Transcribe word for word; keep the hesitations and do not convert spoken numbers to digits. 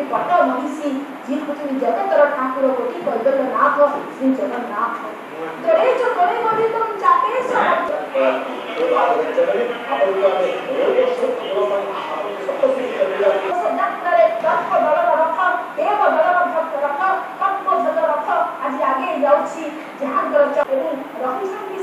पट महिषी जी हूँ जगतर ठाकुर कोटि कैवल्यनाथ श्री जगन्नाथ तोरे जो तोरे गोविंदम चापेश रख आज आगे जाऊँ जहाँ रही